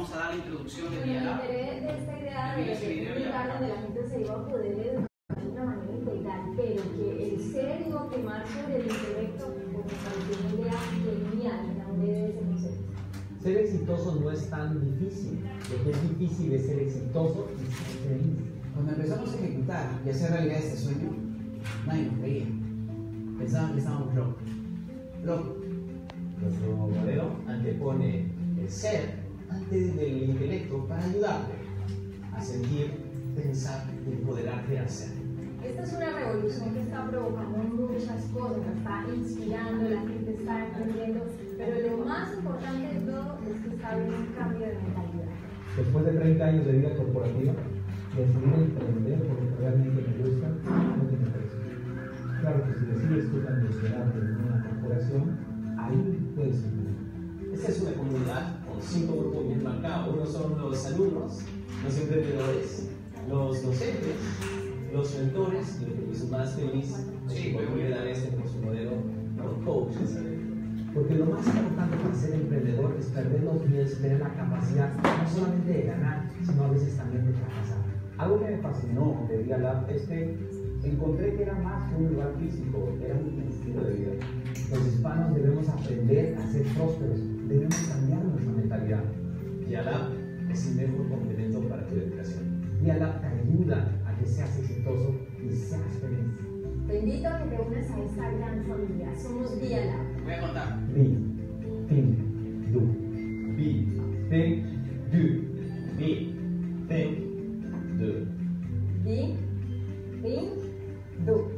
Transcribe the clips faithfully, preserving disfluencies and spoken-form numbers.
vamos a dar la introducción de Bueno, Vía Lab. Me enteré de esta idea de un lugar donde la gente se iba a poder educar de una manera integral, pero que el ser iba a primar sobre el intelecto, pues me pareció una idea genial, me enamoré de ese concepto. Ser exitoso no es tan difícil. Lo que es difícil es ser exitoso y ser feliz. Cuando empezamos a ejecutar y hacer realidad este sueño, nadie nos creía. Pensaban que estábamos locos. Locos. Nuestro modelo antepone el ser antes del intelecto para ayudarte a sentir, pensar y empoderarte a hacer. Esta es una revolución que está provocando muchas cosas, está inspirando, la gente está emprendiendo, pero lo más importante de todo es que está habiendo un cambio de mentalidad. Después de treinta años de vida corporativa, decidir emprender por lo que realmente me gusta no tiene precio. Claro que si decides tú también quedarte en una corporación, ahí puedes emprender. Esta es una comunidad con cinco grupos bien marcados. Uno son los alumnos, los emprendedores, los docentes, los mentores y los que hizo más feliz sí, por dar este por su modelo, los coaches. Porque lo más importante para ser emprendedor es perder los miedos y tener la capacidad no solamente de ganar, sino a veces también de fracasar. Algo que me fascinó de Vía Lab es que encontré que era más que un lugar físico, era un estilo de vida. Los hispanos debemos aprender a ser prósperos, debemos cambiar nuestra mentalidad. Vía Lab es el mejor complemento para tu educación. Vía Lab te ayuda a que seas exitoso y seas feliz. Te invito a que te unas a esta gran familia. Somos Vía Lab. Voy a contar. Be, think, do. Be, think, do. Be, think, do. Be, think, do.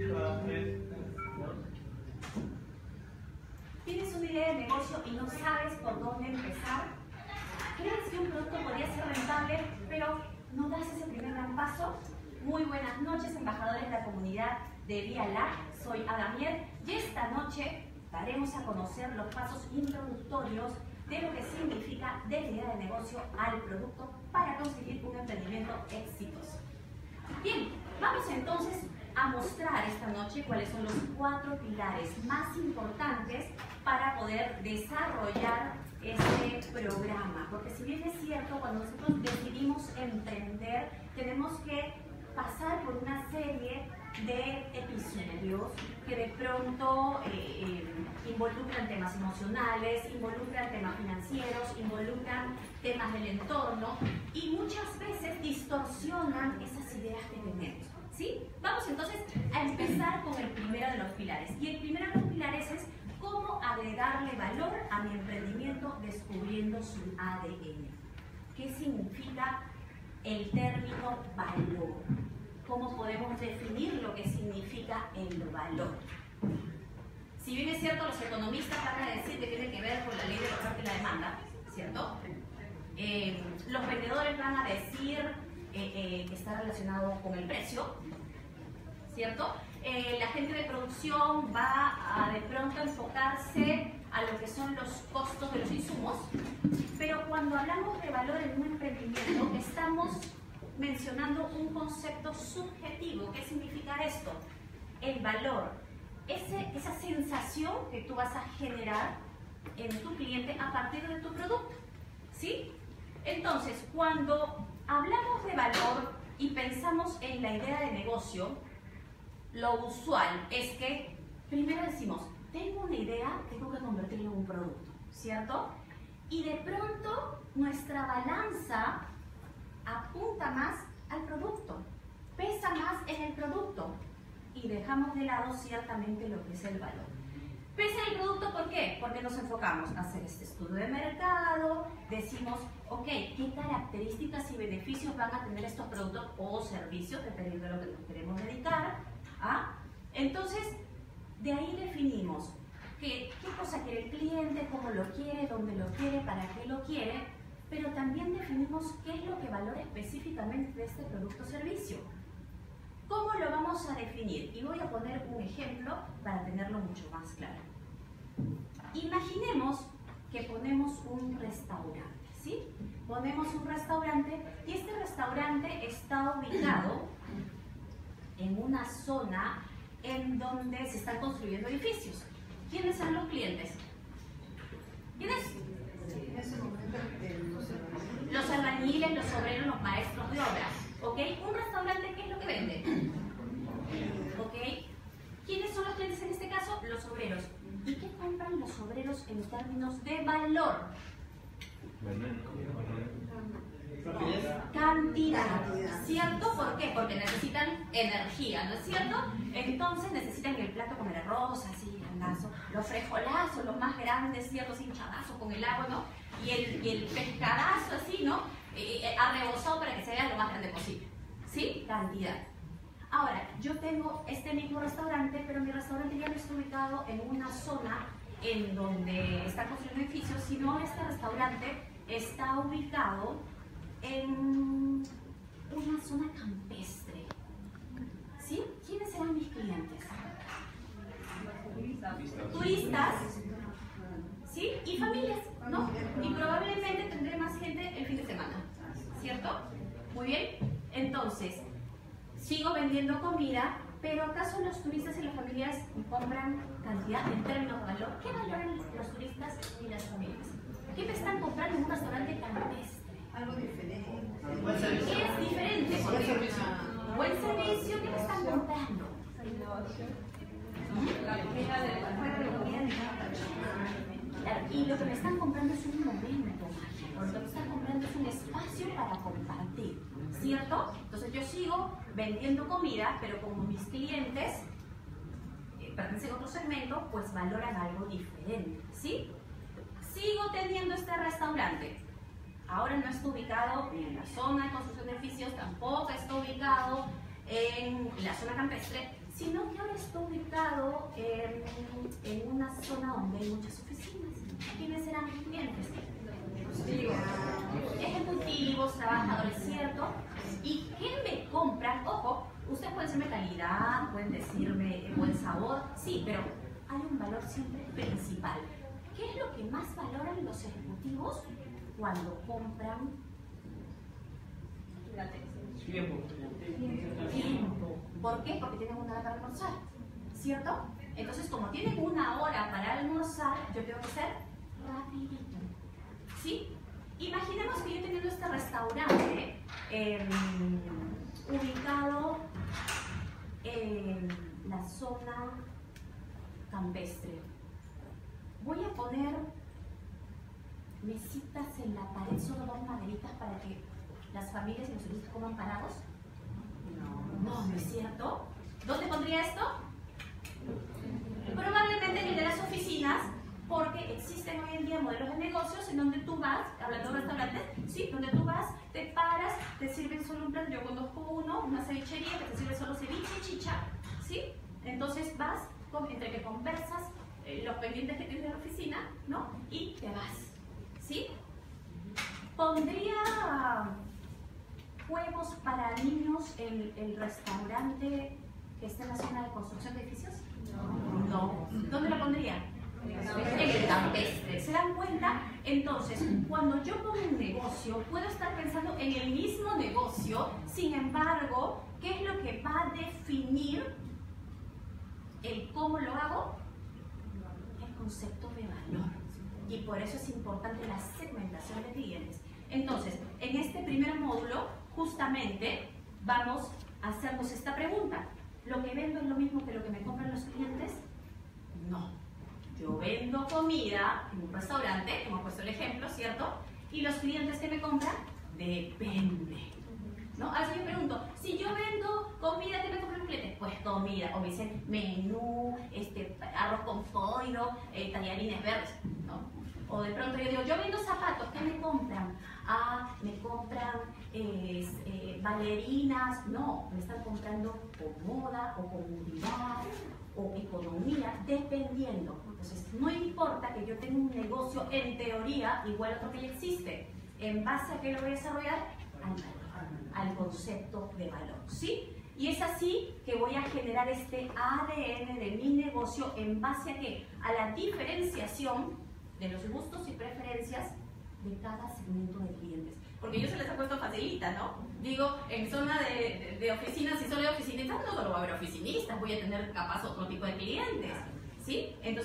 ¿Tienes una idea de negocio y no sabes por dónde empezar? ¿Crees que un producto podría ser rentable, pero no das ese primer gran paso? Muy buenas noches, embajadores de la comunidad de Vía Lab. Soy Adamiel y esta noche daremos a conocer los pasos introductorios de lo que significa de la idea de negocio al producto para conseguir un emprendimiento exitoso. Bien, vamos entonces a mostrar esta noche cuáles son los cuatro pilares más importantes para poder desarrollar este programa. Porque si bien es cierto, cuando nosotros decidimos emprender, tenemos que pasar por una serie de episodios que de pronto eh, eh, involucran temas emocionales, involucran temas financieros, involucran temas del entorno y muchas veces distorsionan esas ideas que tenemos, ¿sí? Vamos entonces a empezar con el primero de los pilares. Y el primero de los pilares es cómo agregarle valor a mi emprendimiento descubriendo su A D N. ¿Qué significa el término valor? ¿Cómo podemos definir lo que significa el valor? Si bien es cierto, los economistas van a decir que tiene que ver con la ley de la oferta y la demanda, ¿cierto? Eh, los vendedores van a decir eh, eh, que está relacionado con el precio, ¿cierto? Eh, la gente de producción va a de pronto enfocarse a lo que son los costos de los insumos, pero cuando hablamos de valor en un emprendimiento estamos mencionando un concepto subjetivo. ¿Qué significa esto? El valor, ese, esa sensación que tú vas a generar en tu cliente a partir de tu producto, ¿sí? Entonces, cuando hablamos de valor y pensamos en la idea de negocio, lo usual es que primero decimos, tengo una idea, tengo que convertirlo en un producto, ¿cierto? Y de pronto nuestra balanza apunta más al producto, pesa más en el producto y dejamos de lado ciertamente lo que es el valor. Pesa en el producto, ¿por qué? Porque nos enfocamos a hacer este estudio de mercado, decimos, ok, ¿qué características y beneficios van a tener estos productos o servicios, dependiendo de lo que nos queremos dedicar? ¿Ah? Entonces, de ahí definimos que, qué cosa quiere el cliente, cómo lo quiere, dónde lo quiere, para qué lo quiere, pero también definimos qué es lo que valora específicamente de este producto o servicio. ¿Cómo lo vamos a definir? Y voy a poner un ejemplo para tenerlo mucho más claro. Imaginemos que ponemos un restaurante, ¿sí? Ponemos un restaurante y este restaurante está ubicado en una zona en donde se están construyendo edificios. ¿Quiénes son los clientes? ¿Quiénes? En ese momento, eh, los albañiles, los obreros, los maestros de obra. ¿Ok? Un restaurante, ¿qué es lo que vende? ¿Ok? ¿Quiénes son los clientes en este caso? Los obreros. ¿Y qué compran los obreros en términos de valor? Cantidad, ¿cierto? ¿Por qué? Porque necesitan energía, ¿no es cierto? Entonces necesitan el plato con el arroz, así, grandazo, los frijolazos, los más grandes, ¿cierto? Hinchadazos con el agua, ¿no? Y el, y el pescadazo, así, ¿no? Eh, arrebozado para que se vea lo más grande posible, ¿sí? Cantidad. Ahora, yo tengo este mismo restaurante, pero mi restaurante ya no está ubicado en una zona en donde está construyendo edificios, sino este restaurante está ubicado en una zona campestre. ¿Sí? ¿Quiénes serán mis clientes? Turistas, ¿sí? Y familias, ¿no? Y probablemente tendré más gente el fin de semana, ¿cierto? Muy bien. Entonces, sigo vendiendo comida, pero ¿acaso los turistas y las familias compran cantidad en términos de valor? ¿Qué valoran los turistas y las familias? ¿Qué me están comprando en un restaurante campestre? Algo diferente. ¿Qué es diferente? Buen servicio. Buen servicio, ¿qué me están comprando? Claro, y lo que me están comprando es un momento mágico, lo que me están comprando es un espacio para compartir, ¿cierto? Entonces yo sigo vendiendo comida, pero como mis clientes eh, pertenecen a otro segmento, pues valoran algo diferente, ¿sí? Sigo teniendo este restaurante. Ahora no está ubicado ni en la zona de construcción de edificios, tampoco está ubicado en la zona campestre, sino que ahora está ubicado en, en una zona donde hay muchas oficinas. ¿Quiénes serán mis clientes? Ejecutivos, trabajadores, ¿cierto? ¿Y qué me compran? Ojo, ustedes pueden decirme calidad, pueden decirme buen sabor, sí, pero hay un valor siempre principal. ¿Qué es lo que más valoran los ejecutivos cuando compran? Tiempo. Tiempo. ¿Por qué? Porque tienen una hora para almorzar, ¿cierto? Entonces, como tienen una hora para almorzar, yo tengo que ser rapidito, ¿sí? Imaginemos que yo teniendo este restaurante eh, ubicado en la zona campestre. Voy a poner mesitas en la pared, solo dos maderitas para que las familias y los turistas coman parados. No, no, no es cierto. ¿Dónde pondría esto? Probablemente en el de las oficinas, porque existen hoy en día modelos de negocios en donde tú vas, hablando de restaurantes, sí, donde tú vas, te paras, te sirven solo un plato. Yo conozco uno, una cevichería que te sirve solo ceviche y chicha, ¿sí? Entonces vas, entre que conversas eh, los pendientes que tienes de la oficina, ¿no? Y te vas, ¿sí? Pondría juegos para niños en el restaurante que está en la zona de construcción de edificios. No. No. ¿Dónde lo pondría? En el campestre. ¿Se dan cuenta? Entonces, cuando yo pongo un negocio, puedo estar pensando en el mismo negocio, sin embargo, ¿qué es lo que va a definir el cómo lo hago? El concepto de valor. Y por eso es importante la segmentación de clientes. Entonces, en este primer módulo, justamente, vamos a hacernos esta pregunta. ¿Lo que vendo es lo mismo que lo que me compran los clientes? No. Yo vendo comida en un restaurante, hemos puesto el ejemplo, ¿cierto? Y los clientes que me compran, depende. ¿No? Así yo pregunto, si yo vendo comida, ¿qué me compran los clientes? Pues comida. O me dicen menú, este, arroz con pollo, eh, tallarines verdes, ¿no? O de pronto yo digo, yo vendo zapatos, ¿qué me compran? Ah, me compran eh, eh, bailarinas. No, me están comprando por moda o comodidad o economía, dependiendo. Entonces, no importa que yo tenga un negocio en teoría igual a otro que ya existe. ¿En base a qué lo voy a desarrollar? Al valor, al concepto de valor, ¿sí? Y es así que voy a generar este A D N de mi negocio en base a qué? A la diferenciación de los gustos y preferencias de cada segmento de clientes. Porque yo se les he puesto facilita, ¿no? Digo, en zona de, de, de oficinas, si solo hay oficinistas, no solo va a haber oficinistas, voy a tener capaz otro tipo de clientes, ¿sí? Entonces,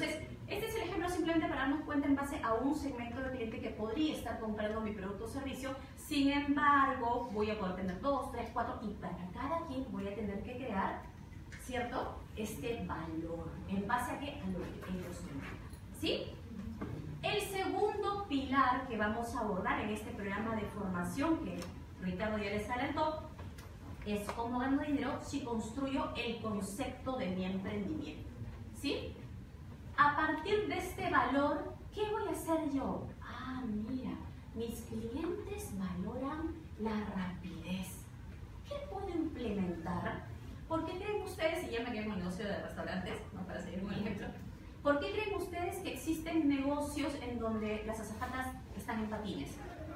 Este es el ejemplo simplemente para darnos cuenta en base a un segmento de cliente que podría estar comprando mi producto o servicio. Sin embargo, voy a poder tener dos, tres, cuatro y para cada quien voy a tener que crear, ¿cierto? Este valor. ¿En base a qué? A lo que ellos necesitan. ¿Sí? El segundo pilar que vamos a abordar en este programa de formación que Ricardo ya les adelantó es cómo gano dinero si construyo el concepto de mi emprendimiento. ¿Sí? A partir de este valor, ¿qué voy a hacer yo? Ah, mira, mis clientes valoran la rapidez. ¿Qué puedo implementar? ¿Por qué creen ustedes, y ya me quedé con el negocio de restaurantes, ¿no? Para seguir con el ejemplo, ¿por qué creen ustedes que existen negocios en donde las azafatas están en patines?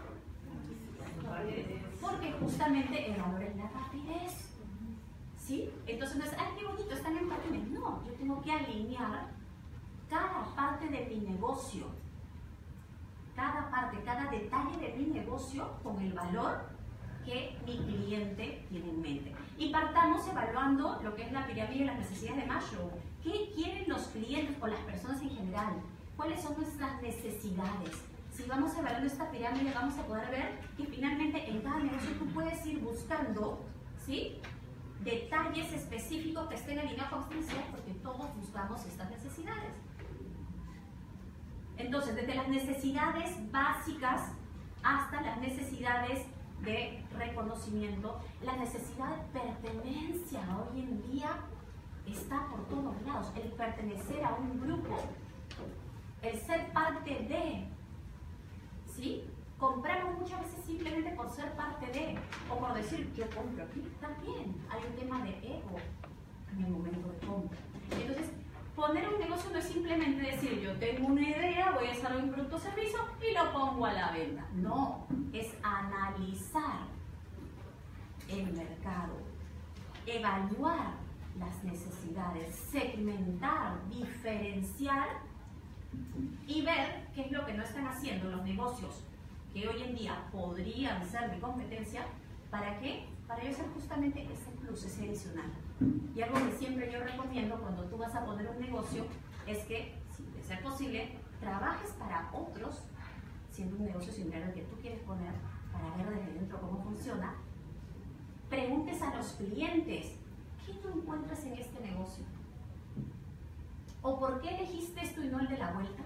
Porque justamente el valor es la rapidez. ¿Sí? Entonces no es, ¡ay, qué bonito, están en patines! No, yo tengo que alinear cada parte de mi negocio, cada parte, cada detalle de mi negocio con el valor que mi cliente tiene en mente. Y partamos evaluando lo que es la pirámide de las necesidades de Maslow. ¿Qué quieren los clientes o las personas en general? ¿Cuáles son nuestras necesidades? Si vamos evaluando esta pirámide, vamos a poder ver que finalmente en cada negocio tú puedes ir buscando, ¿sí?, detalles específicos que estén alineados con estas necesidades, porque todos buscamos estas necesidades. Entonces, desde las necesidades básicas hasta las necesidades de reconocimiento, la necesidad de pertenencia hoy en día está por todos lados. El pertenecer a un grupo, el ser parte de, ¿sí? Compramos muchas veces simplemente por ser parte de, o por decir, yo compro aquí. También hay un tema de ego en el momento de compra. Entonces, poner un negocio no es simplemente decir, yo tengo una idea, voy a desarrollar un producto o servicio y lo pongo a la venta. No, es analizar el mercado, evaluar las necesidades, segmentar, diferenciar y ver qué es lo que no están haciendo los negocios que hoy en día podrían ser de competencia. ¿Para qué? Para ellos ser justamente ese plus, ese adicional. Y algo que siempre yo recomiendo cuando tú vas a poner un negocio es que, si de ser posible, trabajes para otros, siendo un negocio similar al que tú quieres poner, para ver desde dentro cómo funciona. Preguntes a los clientes, ¿qué tú encuentras en este negocio? ¿O por qué elegiste esto y no el de la vuelta?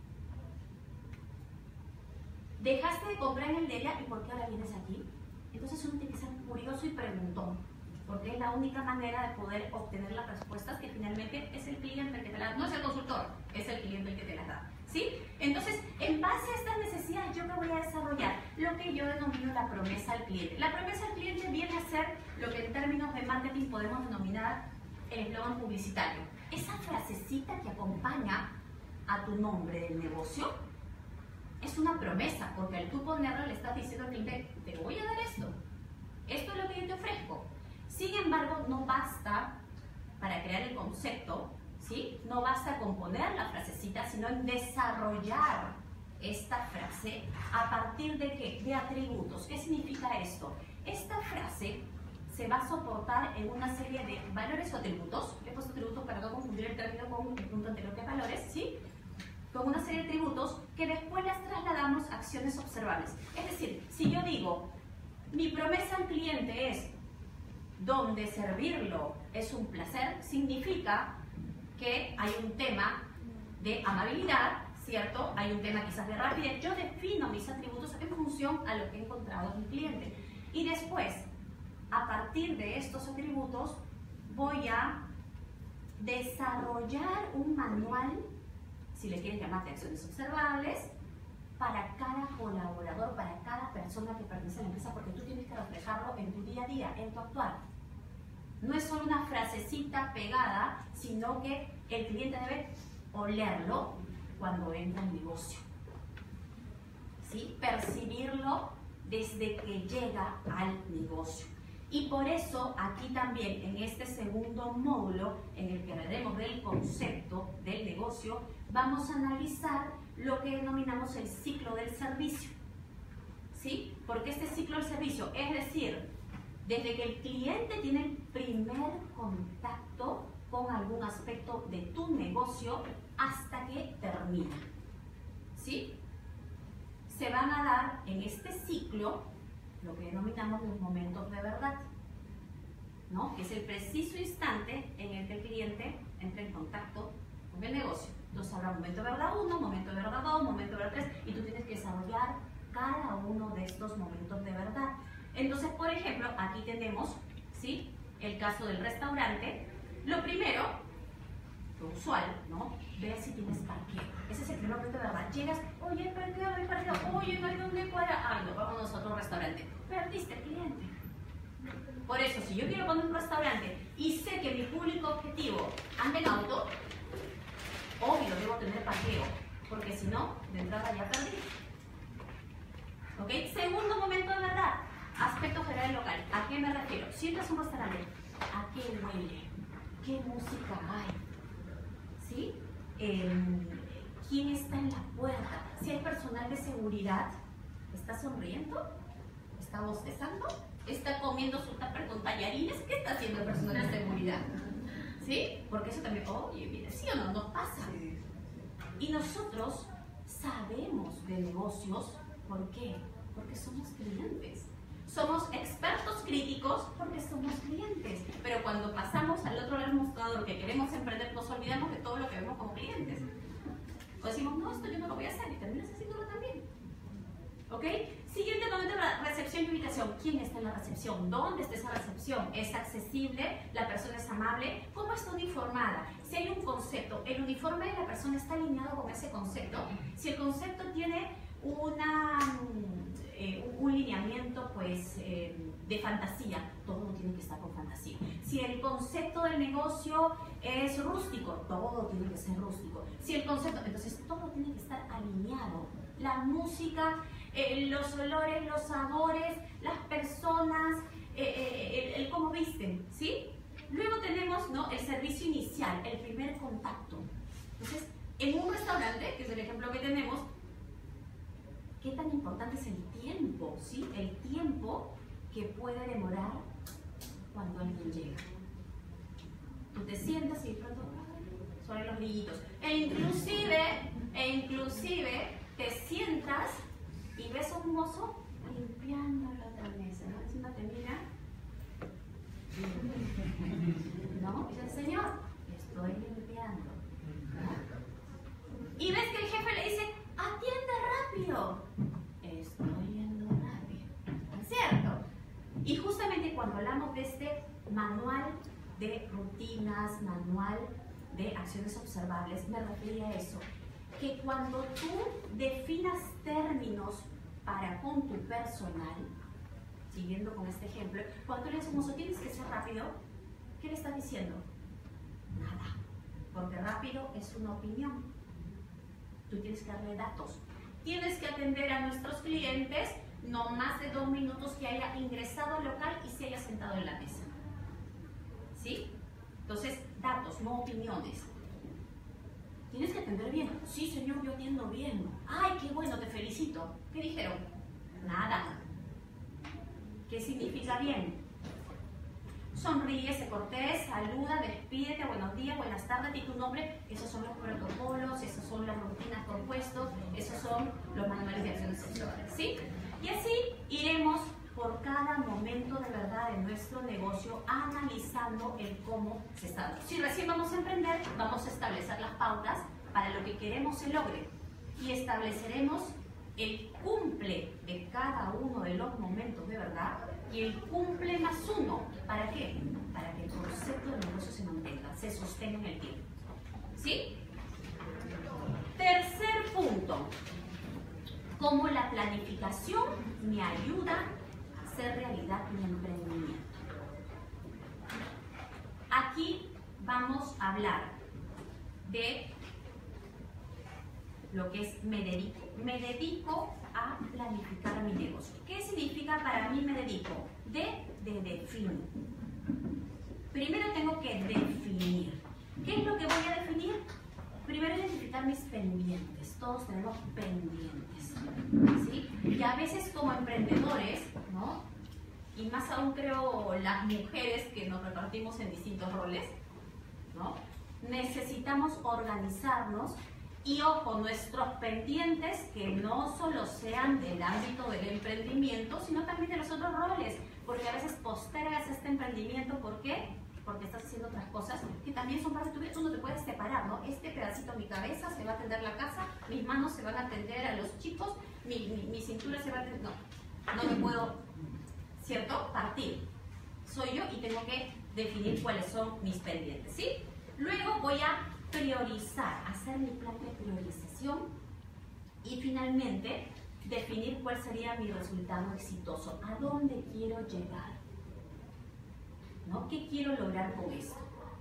¿Dejaste de comprar en el de ella y por qué ahora vienes aquí? Entonces uno tiene que ser curioso y preguntón, porque es la única manera de poder obtener las respuestas que finalmente es el cliente el que te las da. No es el consultor, es el cliente el que te las da. ¿Sí? Entonces, en base a estas necesidades, ¿yo qué voy a desarrollar? Lo que yo denomino la promesa al cliente. La promesa al cliente viene a ser lo que en términos de marketing podemos denominar el eslogan publicitario. Esa frasecita que acompaña a tu nombre del negocio es una promesa, porque al tú ponerlo le estás diciendo al cliente, te voy a dar esto, esto es lo que yo te ofrezco. Sin embargo, no basta para crear el concepto, ¿sí? No basta con poner la frasecita, sino en desarrollar esta frase a partir de ¿qué? De atributos. ¿Qué significa esto? Esta frase se va a soportar en una serie de valores o atributos. Le he puesto atributos para no confundir el término con el punto anterior que es valores, ¿sí? Con una serie de atributos que después las trasladamos a acciones observables. Es decir, si yo digo, mi promesa al cliente es donde servirlo es un placer, significa que hay un tema de amabilidad, ¿cierto? Hay un tema quizás de rapidez. Yo defino mis atributos en función a lo que he encontrado en mi cliente. Y después, a partir de estos atributos, voy a desarrollar un manual, si le quieren llamar de acciones observables, para cada colaborador, para cada persona que pertenece a la empresa, porque tú tienes que reflejarlo en tu día a día, en tu actuar. No es solo una frasecita pegada, sino que el cliente debe olerlo cuando entra al negocio, ¿sí? Percibirlo desde que llega al negocio. Y por eso aquí también, en este segundo módulo, en el que hablaremos del concepto del negocio, vamos a analizar lo que denominamos el ciclo del servicio, ¿sí? Porque este ciclo del servicio, es decir, desde que el cliente tiene el primer contacto con algún aspecto de tu negocio, hasta que termina. ¿Sí? Se van a dar en este ciclo lo que denominamos los momentos de verdad, ¿no? Que es el preciso instante en el que el cliente entra en contacto con el negocio. Entonces habrá momento de verdad uno, momento de verdad dos, momento de verdad tres, y tú tienes que desarrollar cada uno de estos momentos de verdad. Entonces, por ejemplo, aquí tenemos, ¿sí?, el caso del restaurante. Lo primero, lo usual, ¿no? Ve si tienes parqueo. Ese es el primer momento de verdad. Llegas, oye, parqueo, hay parqueo, oye, no hay dónde cuadra. Ay, no, vámonos a otro restaurante. Perdiste el cliente. Por eso, si yo quiero poner un restaurante y sé que mi público objetivo anda en auto, obvio, debo tener parqueo, porque si no, de entrada ya perdí. ¿Ok? Segundo momento de verdad, aspecto general local. ¿A qué me refiero? Si entras a un restaurante, ¿a qué huele? ¿Qué música hay? ¿Sí? Eh, ¿Quién está en la puerta? Si hay personal de seguridad, ¿está sonriendo? ¿Está bostezando? ¿Está comiendo su tupper con tallarines? ¿Qué está haciendo el personal de seguridad? ¿Sí? Porque eso también, oye, mira, ¿sí o no? Nos pasa. Y nosotros sabemos de negocios, ¿por qué? Porque somos clientes. Somos expertos críticos porque somos clientes. Pero cuando pasamos al otro lado del mostrador que queremos emprender, nos olvidamos de todo lo que vemos como clientes. O decimos, no, esto yo no lo voy a hacer, y terminas haciéndolo también. ¿Ok? Siguiente momento, recepción y ubicación. ¿Quién está en la recepción? ¿Dónde está esa recepción? ¿Es accesible? ¿La persona es amable? ¿Cómo está uniformada? Si hay un concepto, ¿el uniforme de la persona está alineado con ese concepto? Si el concepto tiene una, eh, un lineamiento pues, eh, de fantasía, todo tiene que estar con fantasía. Si el concepto del negocio es rústico, todo tiene que ser rústico. Si el concepto, entonces todo tiene que estar alineado. La música, eh, los olores, los sabores, las personas, eh, eh, el, el cómo visten, ¿sí? Luego tenemos, ¿no?, el servicio inicial, el primer contacto. Entonces, en un restaurante, que es el ejemplo que tenemos, ¿qué tan importante es el tiempo? ¿Sí? El tiempo que puede demorar cuando alguien llega. Tú te sientas y de pronto suenan los brillitos. E inclusive, e inclusive te sientas y ves a un mozo limpiando la otra mesa, ¿no? Encima te mira, ¿no? Y dice, señor, estoy limpiando, ¿no? Y ves que el jefe le dice, atiende rápido. Estoy yendo rápido, ¿cierto? Y justamente cuando hablamos de este manual de rutinas, manual de acciones observables, me refería a eso, que cuando tú definas términos para con tu personal, siguiendo con este ejemplo, cuando tú le dices, mozo, tienes que ser rápido, ¿qué le estás diciendo? Nada, porque rápido es una opinión. Tú tienes que darle datos. Tienes que atender a nuestros clientes no más de dos minutos que haya ingresado al local y se haya sentado en la mesa. ¿Sí? Entonces, datos, no opiniones. Tienes que atender bien. Sí, señor, yo atiendo bien. Ay, qué bueno, te felicito. ¿Qué dijeron? Nada. ¿Qué significa bien? Sonríe, se cortés, saluda, despídete, buenos días, buenas tardes, y tu nombre. Esos son los protocolos, esos son las rutinas propuestos, esos son los manuales de acciones observables, ¿sí? Y así iremos por cada momento de verdad de nuestro negocio, analizando el cómo se está dando. Si recién vamos a emprender, vamos a establecer las pautas para lo que queremos se logre y estableceremos el cumple de cada uno de los momentos de verdad y el cumple más uno. ¿Para qué? Para que el concepto del negocio se mantenga, se sostenga en el tiempo. ¿Sí? Tercer punto. Cómo la planificación me ayuda a hacer realidad mi emprendimiento. Aquí vamos a hablar de lo que es me dedico. Me dedico a planificar mi negocio. ¿Qué significa para mí me dedico? De, de definir. Primero tengo que definir. ¿Qué es lo que voy a definir? Primero identificar mis pendientes. Todos tenemos pendientes, ¿sí? Y a veces como emprendedores, ¿no? Y más aún creo las mujeres que nos repartimos en distintos roles, ¿no? necesitamos organizarnos y, ojo, nuestros pendientes que no solo sean del ámbito del emprendimiento, sino también de los otros roles, porque a veces postergas este emprendimiento. ¿Por qué? Porque estás haciendo otras cosas que también son parte de tu vida. Tú no te puedes separar, ¿no? Este pedacito, mi cabeza se va a atender la casa, mis manos se van a atender a los chicos, mi, mi, mi cintura se va a atender... No, no me puedo, ¿cierto?, partir. Soy yo y tengo que definir cuáles son mis pendientes, ¿sí? Luego voy a priorizar, hacer mi plan de priorización y finalmente definir cuál sería mi resultado exitoso, a dónde quiero llegar, ¿no? ¿Qué quiero lograr con esto?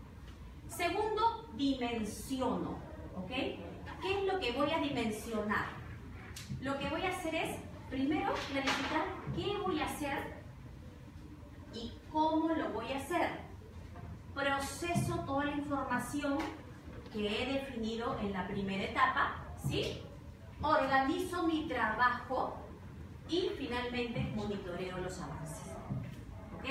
Segundo, dimensiono, ¿ok? ¿Qué es lo que voy a dimensionar? Lo que voy a hacer es, primero, planificar qué voy a hacer y cómo lo voy a hacer. Proceso toda la información que he definido en la primera etapa, ¿sí? Organizo mi trabajo y finalmente monitoreo los avances, ¿ok?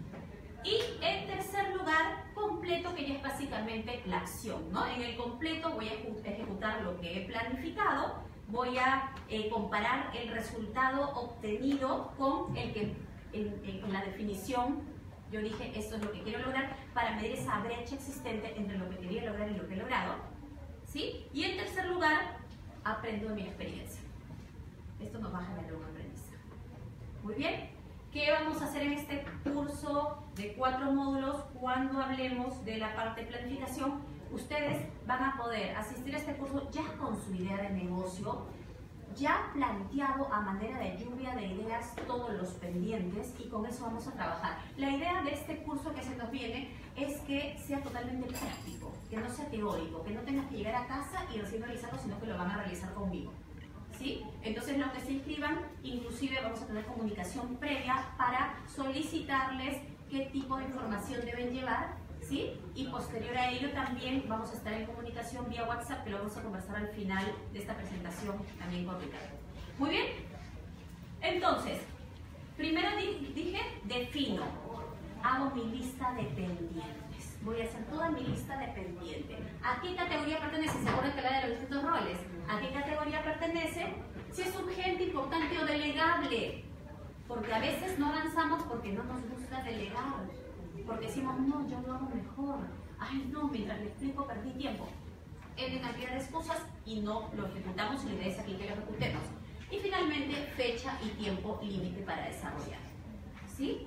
Y en tercer lugar, completo, que ya es básicamente la acción, ¿no? En el completo voy a ejecutar lo que he planificado, voy a eh, comparar el resultado obtenido con el que en, en la definición yo dije, esto es lo que quiero lograr, para medir esa brecha existente entre lo que quería lograr y lo que he logrado, ¿sí? Y en tercer lugar, aprendo de mi experiencia. Esto nos va a generar un aprendizaje. Muy bien. ¿Qué vamos a hacer en este curso de cuatro módulos? Cuando hablemos de la parte de planificación, ustedes van a poder asistir a este curso ya con su idea de negocio, ya planteado a manera de lluvia de ideas todos los pendientes, y con eso vamos a trabajar. La idea de este curso que se nos viene es que sea totalmente práctico, que no sea teórico, que no tengas que llegar a casa y recién realizarlo, sino que lo van a realizar conmigo, ¿sí? Entonces, los que se inscriban, inclusive vamos a tener comunicación previa para solicitarles qué tipo de información deben llevar, ¿sí? Y posterior a ello también vamos a estar en comunicación vía WhatsApp, que lo vamos a conversar al final de esta presentación también con Ricardo. Muy bien. Entonces, primero dije, defino, hago mi lista de pendientes. Voy a hacer toda mi lista de pendientes. ¿A qué categoría pertenece? ¿Se acuerdan que la de los distintos roles? ¿A qué categoría pertenece? Si es urgente, importante o delegable. Porque a veces no avanzamos porque no nos gusta delegar. Porque decimos, no, yo lo hago mejor. Ay, no, mientras le explico perdí tiempo. N cantidad de excusas y no lo ejecutamos, y la idea es aquí que lo ejecutemos. Y finalmente, fecha y tiempo límite para desarrollar, ¿sí?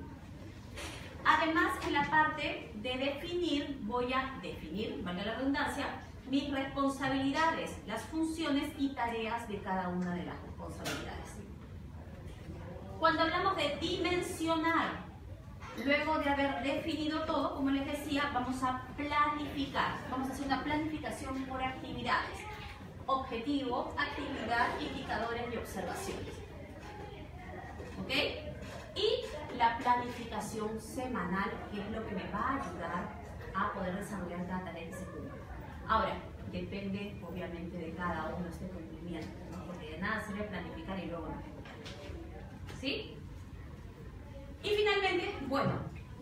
Además, en la parte de definir, voy a definir, valga la redundancia, mis responsabilidades, las funciones y tareas de cada una de las responsabilidades. Cuando hablamos de dimensionar, luego de haber definido todo, como les decía, vamos a planificar. Vamos a hacer una planificación por actividades. Objetivo, actividad, indicadores y observaciones. ¿Ok? Y la planificación semanal, que es lo que me va a ayudar a poder desarrollar cada tarea que se cumpla. Ahora, depende obviamente de cada uno de este cumplimiento, ¿no? Porque de nada sirve planificar y luego no. ¿Sí? Y finalmente, bueno,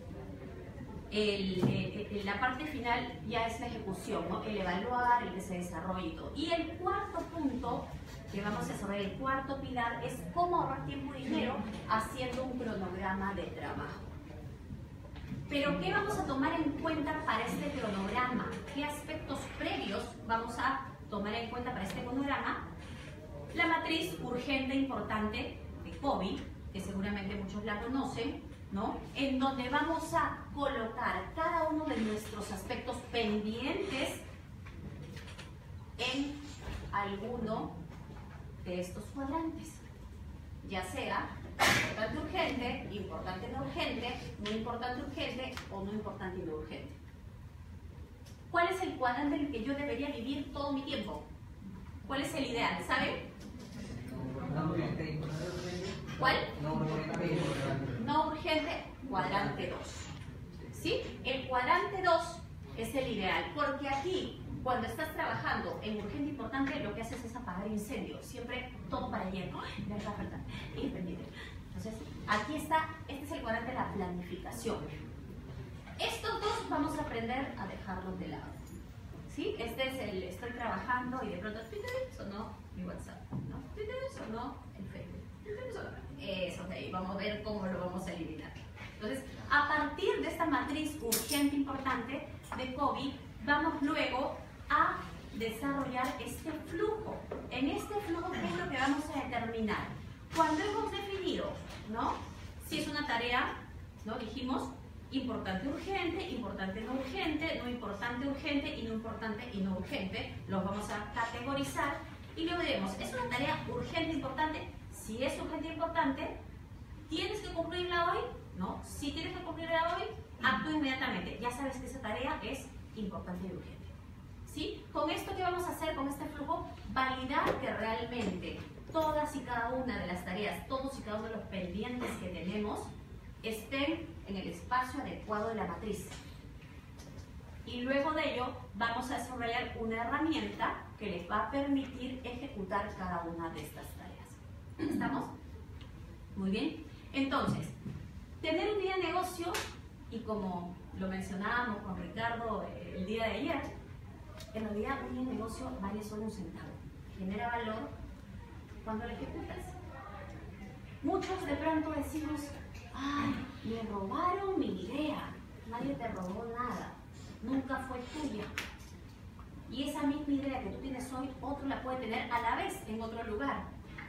el, el, la parte final ya es la ejecución, ¿no? El evaluar, el que se desarrolle y todo. Y el cuarto punto que vamos a desarrollar, el cuarto pilar, es cómo ahorrar tiempo y dinero haciendo un cronograma de trabajo. Pero, ¿qué vamos a tomar en cuenta para este cronograma? ¿Qué aspectos previos vamos a tomar en cuenta para este cronograma? La matriz urgente, importante de COVID, que seguramente muchos la conocen, ¿no? En donde vamos a colocar cada uno de nuestros aspectos pendientes en alguno de estos cuadrantes, ya sea importante urgente, importante no urgente, no importante urgente o no importante y no urgente. ¿Cuál es el cuadrante en el que yo debería vivir todo mi tiempo? ¿Cuál es el ideal? ¿Saben? ¿Cuál? No urgente, cuadrante dos. ¿Sí? El cuadrante dos es el ideal, porque aquí, cuando estás trabajando en urgente importante, lo que haces es apagar incendios. Siempre todo para lleno. Me va a faltar. Entonces, aquí está, este es el cuadrante de la planificación. Estos dos vamos a aprender a dejarlos de lado. ¿sí? Este es el estoy trabajando y de pronto Twitter sonó mi WhatsApp, ¿no? Twitter sonó el Facebook. Twitter sonó. Eso, ok, vamos a ver cómo lo vamos a eliminar. Entonces, a partir de esta matriz urgente importante de COVID, vamos luego a desarrollar este flujo. En este flujo, ¿qué es lo que vamos a determinar? Cuando hemos definido, ¿no? Si es una tarea, ¿no? Dijimos importante urgente, importante no urgente, no importante urgente y no importante y no urgente. Los vamos a categorizar y luego diremos, ¿es una tarea urgente importante? Si es urgente importante, ¿tienes que cumplirla hoy? No. Si tienes que cumplirla hoy, actúa inmediatamente. Ya sabes que esa tarea es importante y urgente. ¿Sí? Con esto, ¿qué vamos a hacer con este flujo? Validar que realmente todas y cada una de las tareas, todos y cada uno de los pendientes que tenemos, estén en el espacio adecuado de la matriz. Y luego de ello, vamos a desarrollar una herramienta que les va a permitir ejecutar cada una de estas tareas. ¿Estamos? Muy bien. Entonces, tener un día de negocio, y como lo mencionábamos con Ricardo el día de ayer, en realidad un día de negocio vale solo un centavo. Genera valor cuando lo ejecutas. Muchos de pronto decimos, ay, me robaron mi idea. Nadie te robó nada. Nunca fue tuya. Y esa misma idea que tú tienes hoy, otro la puede tener a la vez en otro lugar.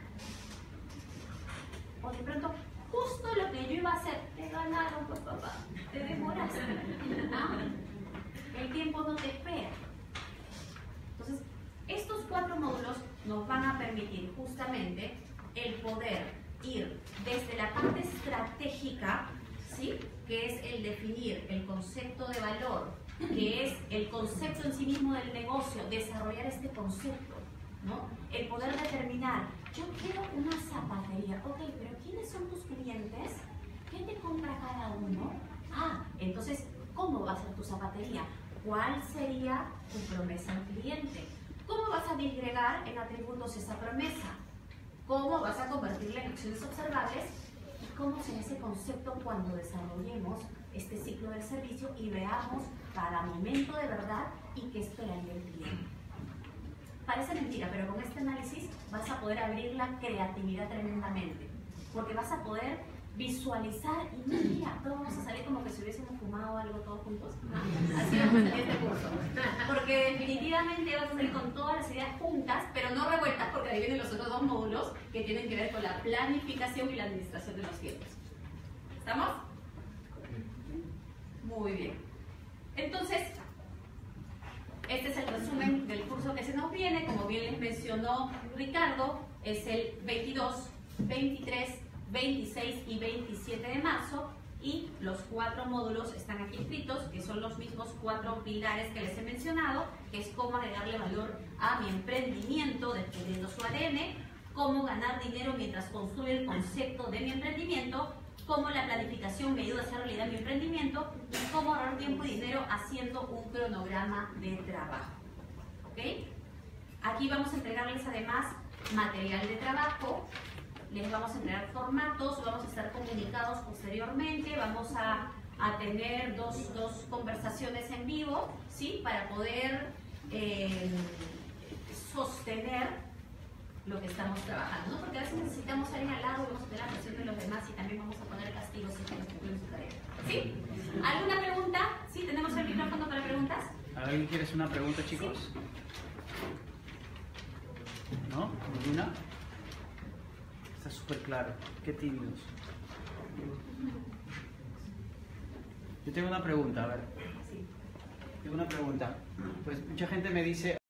O de pronto, justo lo que yo iba a hacer, te ganaron, pues papá, te demoraste. ¿No? El tiempo no te espera. Entonces, estos cuatro módulos nos van a permitir justamente el poder ir desde la parte estratégica, ¿sí? Que es el definir el concepto de valor, que es el concepto en sí mismo del negocio, desarrollar este concepto, ¿no? El poder determinar, yo quiero una zapatería, ok, pero ¿quiénes son tus clientes? ¿Qué te compra cada uno? Ah, entonces, ¿cómo va a ser tu zapatería? ¿Cuál sería tu promesa al cliente? ¿Cómo vas a disgregar en atributos esa promesa? ¿Cómo vas a convertirla en acciones observables? ¿Y cómo será ese concepto cuando desarrollemos este ciclo del servicio y veamos cada momento de verdad y qué esperaría el cliente? Parece mentira, pero con este análisis vas a poder abrir la creatividad tremendamente, porque vas a poder visualizar y mira, todos vamos a salir como que si hubiésemos fumado algo todos juntos. Así vamos a salir este curso, porque definitivamente vas a salir con todas las ideas juntas, pero no revueltas, porque ahí vienen los otros dos módulos que tienen que ver con la planificación y la administración de los tiempos. ¿Estamos? Muy bien. Entonces, este es el resumen del curso que se nos viene. Como bien les mencionó Ricardo, es el veintidós, veintitrés, veintiséis y veintisiete de marzo, y los cuatro módulos están aquí escritos, que son los mismos cuatro pilares que les he mencionado, que es cómo agregarle valor a mi emprendimiento descubriendo su A D N, cómo ganar dinero mientras construyo el concepto de mi emprendimiento, cómo la planificación me ayuda a hacer realidad mi emprendimiento y cómo ahorrar tiempo y dinero haciendo un cronograma de trabajo. ¿Ok? Aquí vamos a entregarles además material de trabajo, les vamos a entregar formatos, vamos a estar comunicados posteriormente, vamos a, a tener dos, dos conversaciones en vivo, ¿sí? Para poder eh, sostener lo que estamos trabajando, ¿no? Porque a veces necesitamos a alguien al lado y vamos a tener la presión de los demás y también vamos a poner castigos si no cumplen su tarea. ¿Sí? ¿Alguna pregunta? ¿Sí? ¿Tenemos el micrófono para preguntas? ¿Alguien quiere hacer una pregunta, chicos? ¿Sí? ¿No? ¿Ninguna? Está súper claro. Qué tímidos. Yo tengo una pregunta, a ver. Sí. Tengo una pregunta. Pues mucha gente me dice...